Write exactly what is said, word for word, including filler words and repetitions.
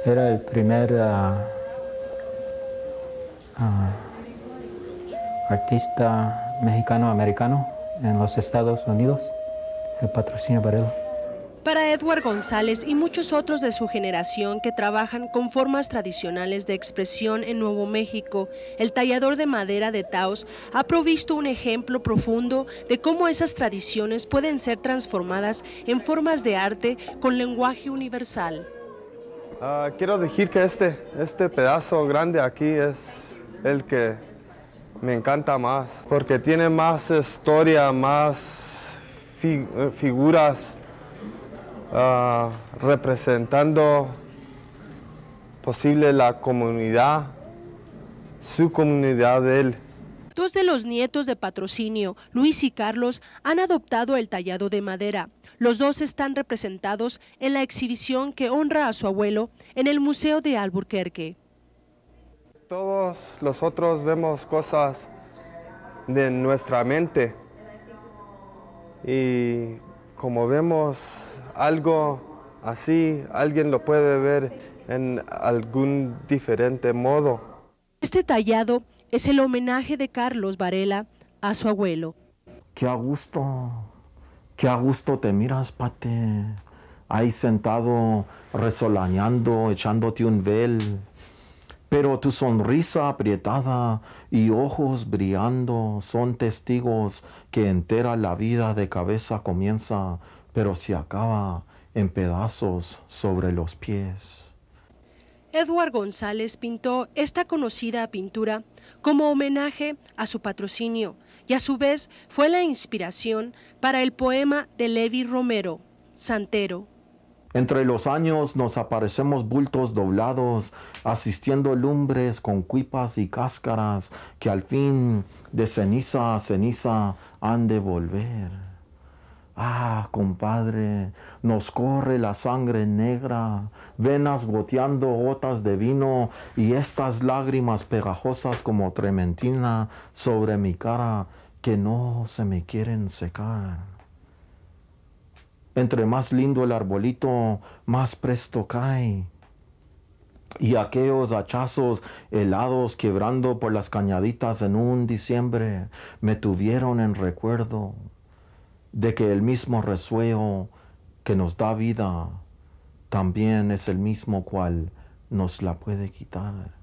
Era el primer uh, uh, artista mexicano-americano en los Estados Unidos, el Patrocinio Varela. Para Edward González y muchos otros de su generación que trabajan con formas tradicionales de expresión en Nuevo México, el tallador de madera de Taos ha provisto un ejemplo profundo de cómo esas tradiciones pueden ser transformadas en formas de arte con lenguaje universal. Uh, quiero decir que este, este pedazo grande aquí es el que me encanta más, porque tiene más historia, más fi figuras, Uh, representando posible la comunidad, su comunidad de él. Dos de los nietos de Patrocinio, Luis y Carlos, han adoptado el tallado de madera. Los dos están representados en la exhibición que honra a su abuelo en el Museo de Albuquerque. Todos nosotros vemos cosas de nuestra mente y como vemos algo así, alguien lo puede ver en algún diferente modo. Este tallado es el homenaje de Carlos Varela a su abuelo. Qué a gusto, qué a gusto te miras, Pate, ahí sentado, resolañando, echándote un vel. Pero tu sonrisa aprietada y ojos brillando son testigos que entera la vida de cabeza comienza, pero se acaba en pedazos sobre los pies. Edward González pintó esta conocida pintura como homenaje a su patrocinio y a su vez fue la inspiración para el poema de Levi Romero, Santero. Entre los años nos aparecemos bultos doblados, asistiendo lumbres con cuipas y cáscaras que al fin de ceniza a ceniza han de volver. Ah, compadre, nos corre la sangre negra, venas goteando gotas de vino y estas lágrimas pegajosas como trementina sobre mi cara que no se me quieren secar. Entre más lindo el arbolito, más presto cae. Y aquellos hachazos helados quebrando por las cañaditas en un diciembre me tuvieron en recuerdo de que el mismo resuello que nos da vida también es el mismo cual nos la puede quitar.